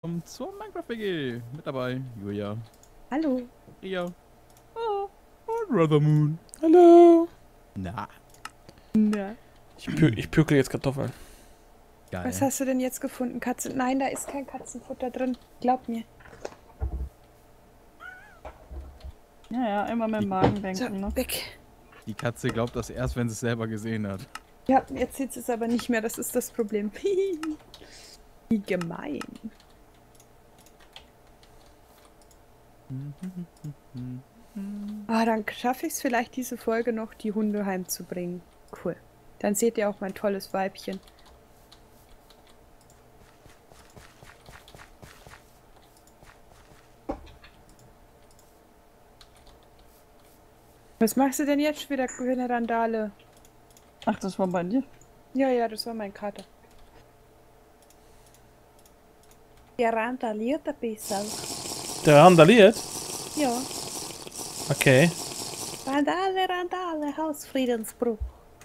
Willkommen zur Minecraft WG. Mit dabei Julia, Hallo. Ria und Brother Moon. Hallo. Na, Na. Ich pückel jetzt Kartoffeln. geil. Was hast du denn jetzt gefunden, Katze? Nein, da ist kein Katzenfutter drin. Glaub mir. Ja, immer mit dem Magen denken, So, ne? weg. Die Katze glaubt das erst, wenn sie es selber gesehen hat. Ja, jetzt sieht es aber nicht mehr. Das ist das Problem. Wie gemein. Ah, dann schaffe ich es vielleicht diese Folge noch, die Hunde heimzubringen. Cool. Dann seht ihr auch mein tolles Weibchen. Was machst du denn jetzt schon wieder für eine Randale? Ach, das war bei dir? Ja, das war mein Kater. Der randaliert ein bisschen. Der randaliert? Ja. Okay. Randale, Hausfriedensbruch.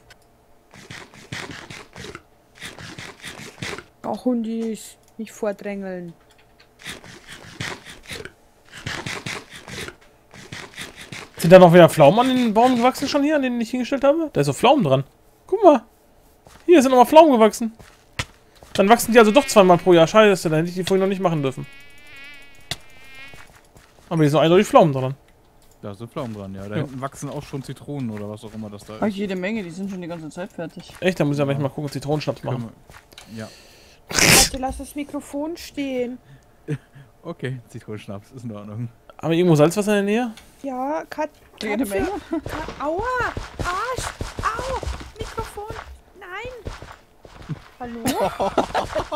Auch Hundis, nicht vordrängeln. Sind da noch wieder Pflaumen an den Baum gewachsen schon hier, an den ich hingestellt habe? Da ist so Pflaumen dran. Guck mal. Hier sind nochmal Pflaumen gewachsen. Dann wachsen die also doch zweimal pro Jahr. Scheiße, da hätte ich die vorhin noch nicht machen dürfen. Aber hier sind eindeutig Pflaumen dran. Da sind Pflaumen dran, ja. Da hinten wachsen auch schon Zitronen oder was auch immer das da Ach, ist. jede Menge, die sind schon die ganze Zeit fertig. Echt, da muss ich aber mal gucken, Zitronenschnaps machen. Ja. Warte, lass das Mikrofon stehen. Okay, Zitronenschnaps, ist in Ordnung. Haben wir irgendwo Salzwasser in der Nähe? Ja, Jede Menge? Aua! Arsch! Au! Mikrofon! Nein! Hallo?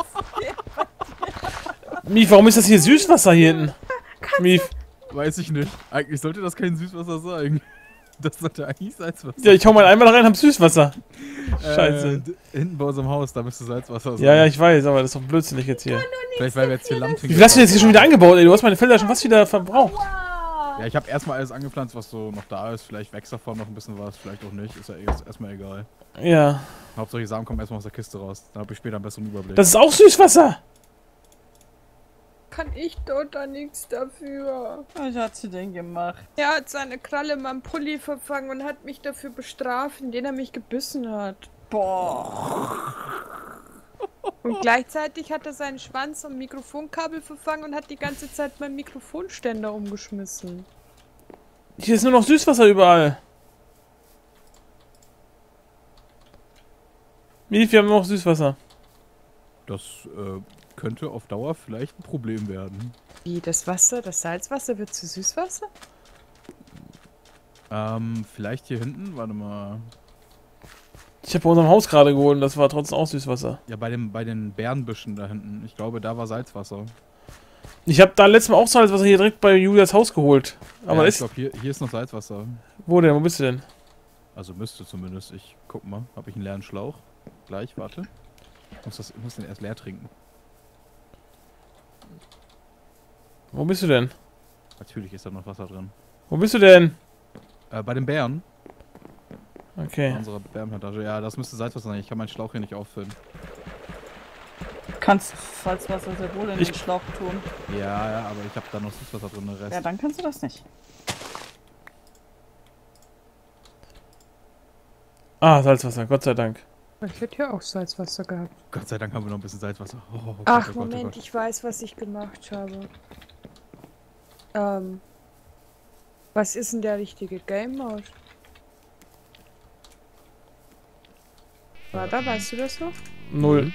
Mief, warum ist das hier Süßwasser hier hinten? Mief. Weiß ich nicht. Eigentlich sollte das kein Süßwasser sein. Das sollte eigentlich Salzwasser Ja, ich hau mal einmal rein, hab Süßwasser. Scheiße. Hinten bei unserem Haus, da müsste Salzwasser sein. Ja, ich weiß, aber das ist doch blödsinnig jetzt hier. Vielleicht weil wir jetzt hier Lamm Wie viel hast du jetzt hier schon wieder angebaut, ey? Du hast meine Felder schon fast wieder verbraucht. Ja, ich habe erstmal alles angepflanzt, was so noch da ist. Vielleicht wächst davon noch ein bisschen was, vielleicht auch nicht. Ist ja erstmal egal. Ja. Hauptsache die Samen kommen erstmal aus der Kiste raus. Dann habe ich später einen besseren Überblick. Das ist auch Süßwasser. Kann ich dort da nichts dafür? Was hat sie denn gemacht? Er hat seine Kralle in meinem Pulli verfangen und hat mich dafür bestraft, indem er mich gebissen hat. Boah. Und gleichzeitig hat er seinen Schwanz am Mikrofonkabel verfangen und hat die ganze Zeit meinen Mikrofonständer umgeschmissen. Hier ist nur noch Süßwasser überall. Mief, wir haben nur noch Süßwasser. Das könnte auf Dauer vielleicht ein Problem werden. Wie, das Wasser, das Salzwasser wird zu Süßwasser? Vielleicht hier hinten, warte mal. Ich habe bei unserem Haus gerade geholt und das war trotzdem auch Süßwasser. Ja, bei den Bärenbüschen da hinten. Ich glaube, da war Salzwasser. Ich habe da letztes Mal auch Salzwasser hier direkt bei Julias Haus geholt. Aber ja, ich ist... glaube, hier ist noch Salzwasser. Wo denn? Wo bist du denn? Also müsste zumindest. Ich guck mal. Habe ich einen leeren Schlauch? Gleich, warte. Ich muss den erst leer trinken. Wo bist du denn? Natürlich ist da noch Wasser drin. Wo bist du denn? Bei den Bären. Okay. Unsere Bärenplantage. Ja, das müsste Salzwasser sein. Ich kann meinen Schlauch hier nicht auffüllen. Du kannst Salzwasser sehr wohl in den Schlauch tun. Ja, aber ich habe da noch Süßwasser drin, den Rest. Ja, dann kannst du das nicht. Ah, Salzwasser, Gott sei Dank. Ich hätte ja auch Salzwasser gehabt. Gott sei Dank haben wir noch ein bisschen Salzwasser. Oh, Gott, Ach, oh Gott, Moment, oh Gott. ich weiß, was ich gemacht habe. Was ist denn der richtige Game Mode? Warte, weißt du das noch? 0.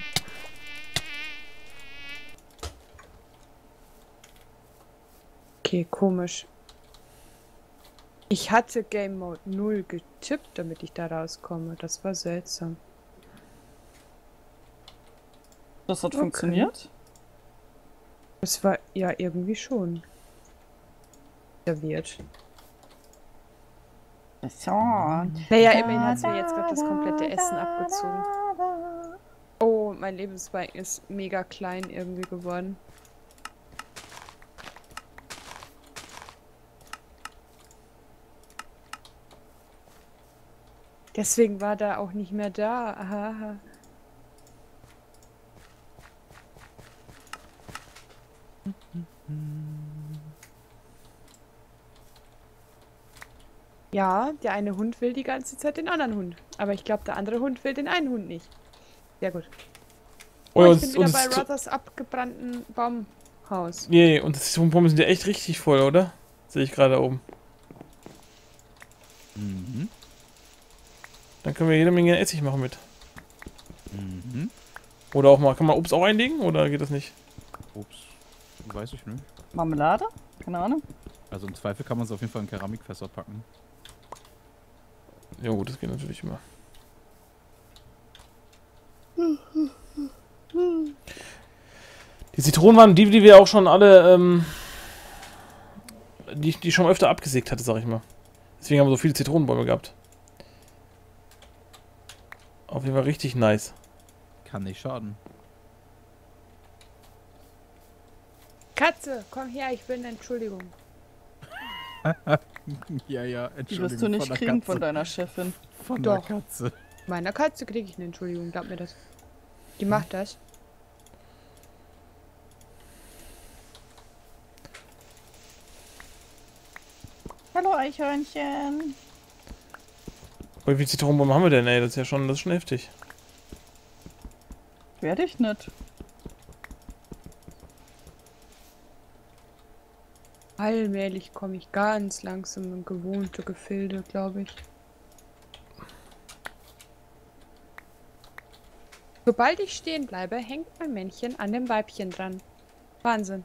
Okay, komisch. Ich hatte Game Mode 0 getippt, damit ich da rauskomme. Das war seltsam. Das hat Okay. funktioniert? Das war ja irgendwie schon. Serviert. So. Naja, immerhin hat es mir jetzt gerade das komplette Essen abgezogen. Oh, mein Lebensbalken ist mega klein irgendwie geworden. Deswegen war da auch nicht mehr da. Aha, aha. Ja, der eine Hund will die ganze Zeit den anderen Hund. Aber ich glaube, der andere Hund will den einen Hund nicht. Sehr gut. Oh, Oh, ja, ich bin wieder bei Rothers abgebrannten Baumhaus. Nee, und das Zitronenbäume sind ja echt richtig voll, oder? Sehe ich gerade da oben. Mhm. Dann können wir jede Menge Essig machen mit. Mhm. Oder auch mal, kann man Obst auch einlegen oder geht das nicht? Ups. Weiß ich nicht. Marmelade? Keine Ahnung. Also im Zweifel kann man es auf jeden Fall in Keramikfässer packen. Ja gut, das geht natürlich immer. Die Zitronen waren die wir auch schon alle, die ich schon öfter abgesägt hatte, sag ich mal. Deswegen haben wir so viele Zitronenbäume gehabt. Auf jeden Fall richtig nice. Kann nicht schaden. Katze, komm her, ich will eine Entschuldigung. Ja, ja, Die Entschuldigung. wirst du nicht der kriegen Katze. von deiner Chefin. Von Doch. der Katze. Meiner Katze kriege ich eine Entschuldigung, glaub mir das. Die macht das. Hallo Eichhörnchen. Wie viele Zitronenbäume haben wir denn, ey? Das ist schon heftig. Werde ich nicht. Allmählich komme ich ganz langsam in gewohnte Gefilde, glaube ich. Sobald ich stehen bleibe, hängt mein Männchen an dem Weibchen dran. Wahnsinn.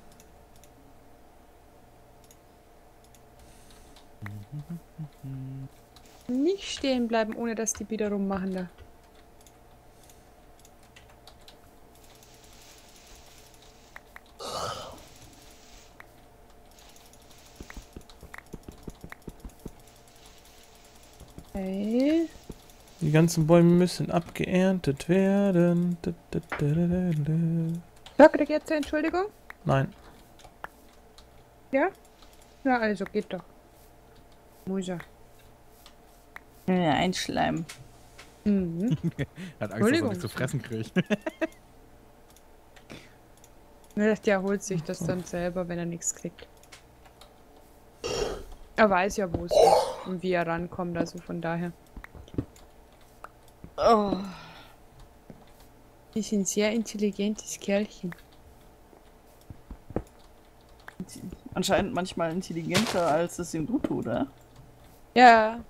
Nicht stehen bleiben, ohne dass die wieder rummachen da. Okay. Die ganzen Bäume müssen abgeerntet werden. So, krieg ich jetzt eine Entschuldigung? Nein. Ja? Ja, also geht doch. Muss ja. Ja, einschleimen. Mhm. Er hat Angst, dass er Entschuldigung. nichts zu fressen kriegt. Der holt sich das dann selber, wenn er nichts kriegt. Er weiß ja, wo es ist und wie er rankommt, also von daher. Oh. Die sind ein sehr intelligentes Kerlchen. Anscheinend manchmal intelligenter, als es ihm gut tut, oder? Ja.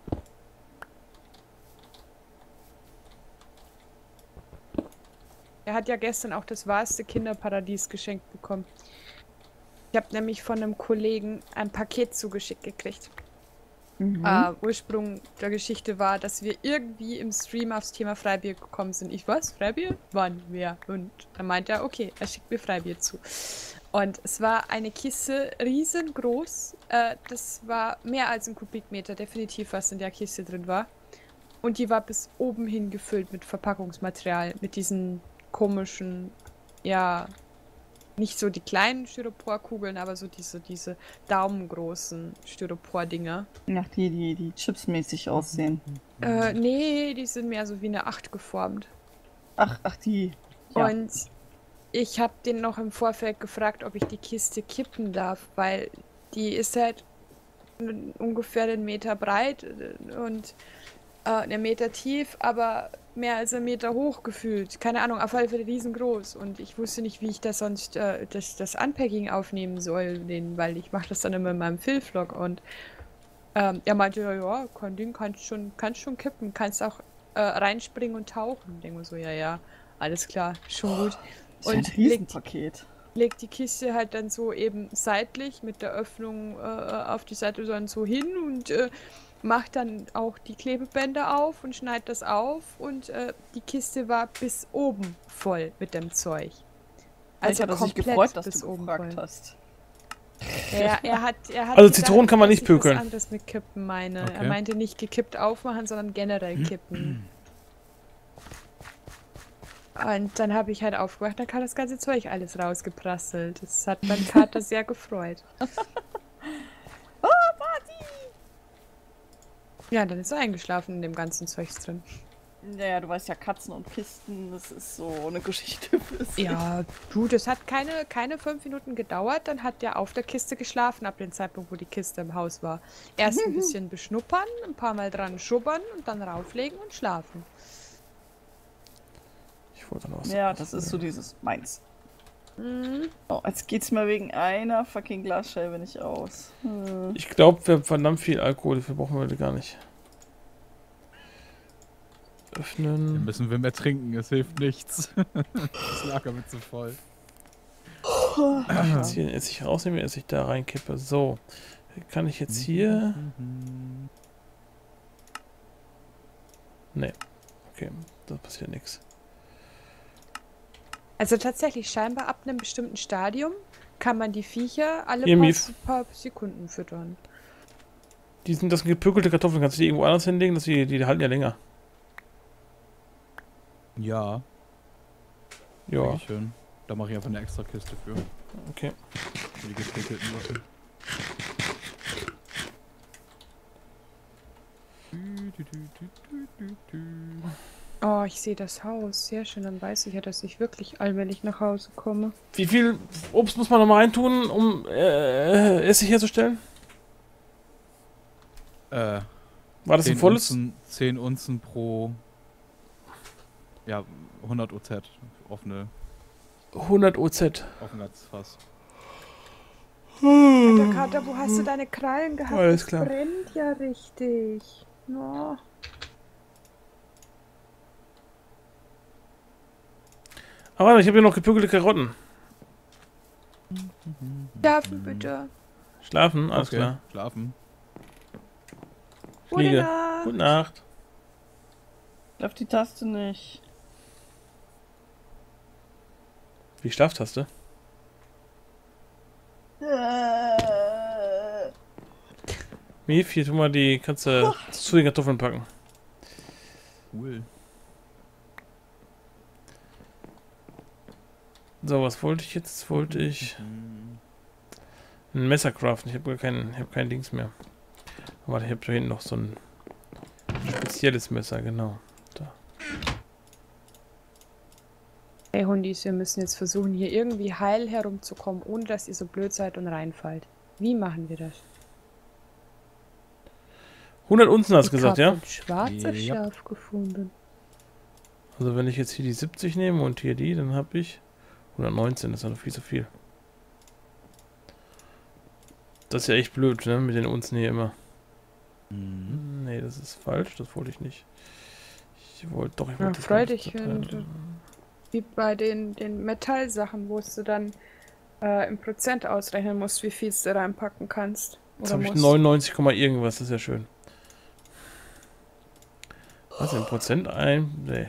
Er hat ja gestern auch das wahrste Kinderparadies geschenkt bekommen. Ich habe nämlich von einem Kollegen ein Paket zugeschickt gekriegt. Mhm. Ursprung der Geschichte war, dass wir irgendwie im Stream aufs Thema Freibier gekommen sind. Ich was? Freibier? Wann? Wer? Und dann meinte er, okay, er schickt mir Freibier zu. Und es war eine Kiste, riesengroß. Das war mehr als ein Kubikmeter, definitiv, was in der Kiste drin war. Und die war bis oben hin gefüllt mit Verpackungsmaterial, mit diesen komischen, ja, nicht so die kleinen Styroporkugeln, aber so diese daumengroßen Styropor-Dinger. Ja, die chipsmäßig aussehen. Nee, die sind mehr so wie eine 8 geformt. Ach, die. Ja. Und ich habe den noch im Vorfeld gefragt, ob ich die Kiste kippen darf, weil die ist halt ungefähr einen Meter breit und einen Meter tief, aber mehr als einen Meter hoch gefühlt. Keine Ahnung, auf alle Fälle riesengroß. Und ich wusste nicht, wie ich da sonst das Unpacking aufnehmen soll, weil ich mache das dann immer in meinem Phil-Vlog. Und er meinte, ja, kannst schon kippen, kannst auch reinspringen und tauchen. Ich denke mir so, ja, alles klar, schon gut. Das ist ein Riesenpaket. Legt die Kiste halt dann so eben seitlich mit der Öffnung auf die Seite dann so hin und macht dann auch die Klebebänder auf und schneidet das auf und die Kiste war bis oben voll mit dem Zeug. Also hat er sich gefreut, dass bis du oben gefragt voll. hast. Ja, er hat Also Zitronen kann man nicht dass ich pökeln. was anderes mit kippen meine. Okay. Er meinte nicht gekippt aufmachen, sondern generell kippen. Und dann habe ich halt aufgemacht, dann kam das ganze Zeug alles rausgeprasselt. Das hat mein Kater sehr gefreut. Ja, dann ist er eingeschlafen in dem ganzen Zeugs drin. Naja, du weißt ja, Katzen und Kisten, das ist so eine Geschichte für sich. Ja, du, das hat keine 5 Minuten gedauert, dann hat der auf der Kiste geschlafen, ab dem Zeitpunkt, wo die Kiste im Haus war. Erst ein bisschen beschnuppern, ein paar Mal dran schubbern und dann rauflegen und schlafen. Ich wollte noch was. Ja, das ist so dieses meins. Mhm. Oh, jetzt geht's mir wegen einer fucking Glasscheibe nicht aus. Ich glaube, wir haben verdammt viel Alkohol, dafür brauchen wir heute gar nicht. Dann Öffnen. müssen wir mehr trinken, es hilft nichts. Das Lager wird zu voll. Jetzt hier den Essig rausnehmen, den Essig da reinkippe. So. Kann ich jetzt hier. Nee. Okay, da passiert nichts. Also tatsächlich, scheinbar ab einem bestimmten Stadium kann man die Viecher alle Hier, Mief. paar Sekunden füttern. Das sind gepökelte Kartoffeln. Kannst du die irgendwo anders hinlegen? Die halten ja länger. Ja, Ja, schön. Da mache ich einfach eine extra Kiste für. okay. Für die gepickelten Sachen. Oh, ich sehe das Haus. Sehr schön, dann weiß ich ja, dass ich wirklich allmählich nach Hause komme. Wie viel Obst muss man noch mal reintun, um Essig herzustellen? War das ein 10 volles? Unzen, 10 Unzen pro. Ja, 100 OZ. Offene, 100 OZ. offenes Fass. Der Kater, wo hast du deine Krallen gehabt? Alles Das klar. brennt ja richtig. Oh. Aber warte, ich habe hier noch gepökelte Karotten. Schlafen bitte. Schlafen, alles klar. Schlafen. Gute Fliege. Nacht. Gute Nacht. Darf die Taste nicht. Wie Schlaftaste? Mief, hier tu mal die, kannst du zu den Kartoffeln packen. Cool. So, was wollte ich jetzt? Wollte ich ein Messer craften. Ich habe kein Dings mehr. Aber ich habe da hinten noch so ein spezielles Messer, genau. Da. Hey Hundis, wir müssen jetzt versuchen, hier irgendwie heil herumzukommen, ohne dass ihr so blöd seid und reinfallt. Wie machen wir das? 100 Unzen hast du Ich gesagt, hab ja? ein schwarzes Yep. Schaf gefunden. Also wenn ich jetzt hier die 70 nehme und hier die, dann habe ich 119, das ist ja noch viel zu viel. Das ist ja echt blöd, ne? Mit den Unzen hier immer. Mhm. Nee, das ist falsch, das wollte ich nicht. Ich wollte Ja, das freu Ganze dich, total- wenn du- Wie bei den Metallsachen, wo du dann im Prozent ausrechnen musst, wie viel du reinpacken kannst. Jetzt Oder habe ich musst. 99, irgendwas, das ist ja schön. Was, in Prozent ein? Nee.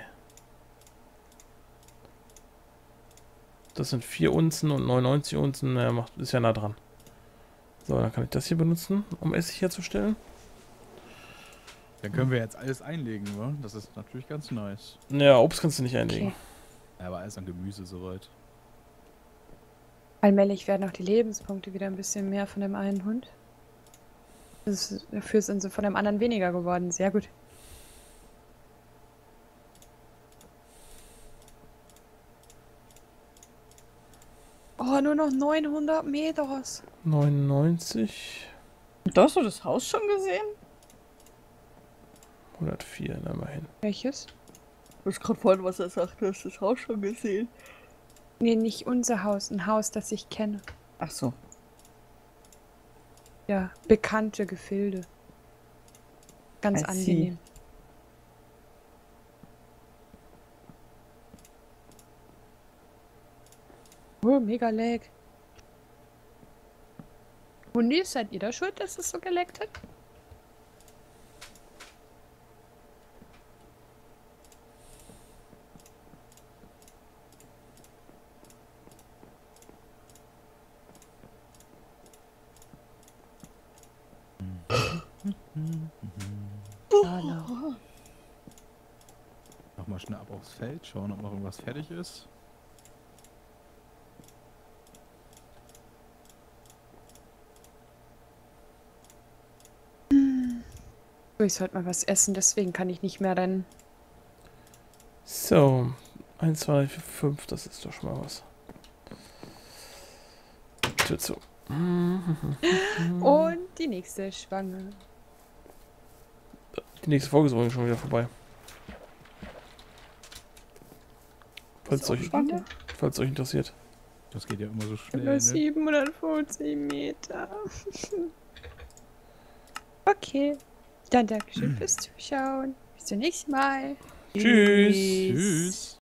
Das sind 4 Unzen und 99 Unzen, naja, ist ja nah dran. So, dann kann ich das hier benutzen, um Essig herzustellen. Dann können wir jetzt alles einlegen, wa? Das ist natürlich ganz nice. Ja, Obst kannst du nicht einlegen. Okay. Ja, aber alles an Gemüse soweit. Allmählich werden auch die Lebenspunkte wieder ein bisschen mehr von dem einen Hund. Dafür sind sie von dem anderen weniger geworden. Sehr gut. Oh, nur noch 900 Meter. 99, Da hast du das Haus schon gesehen? 104, na mal hin. Welches? Du hast gerade vorhin, was er sagt, du hast das Haus schon gesehen. Nee, nicht unser Haus. Ein Haus, das ich kenne. Ach so. Ja, bekannte Gefilde. Ganz I see. angenehm. Oh, mega lag. Hundis, seid ihr da schuld, dass es so geleckt hat? Hallo. Nochmal schnell ab aufs Feld, schauen, ob noch irgendwas fertig ist. So, ich sollte mal was essen, deswegen kann ich nicht mehr rennen. So. 1, 2, 3, 4, 5, das ist doch schon mal was. Tür zu. Und die nächste ist schwanger. Die nächste Folge ist übrigens schon wieder vorbei. Falls Ist auch euch, schwanger? falls euch interessiert. Das geht ja immer so schnell, Über ne? 750 Meter. Okay. Dann Dankeschön fürs Zuschauen. Bis zum nächsten Mal. Tschüss. Tschüss.